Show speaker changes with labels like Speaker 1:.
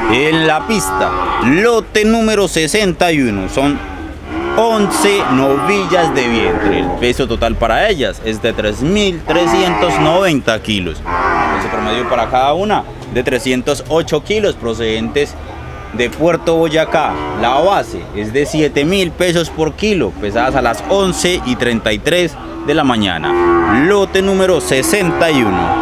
Speaker 1: En la pista, lote número 61, son 11 novillas de vientre. El peso total para ellas es de 3.390 kilos. El peso promedio para cada una de 308 kilos, procedentes de Puerto Boyacá. La base es de 7.000 pesos por kilo, pesadas a las 11:33 de la mañana. Lote número 61.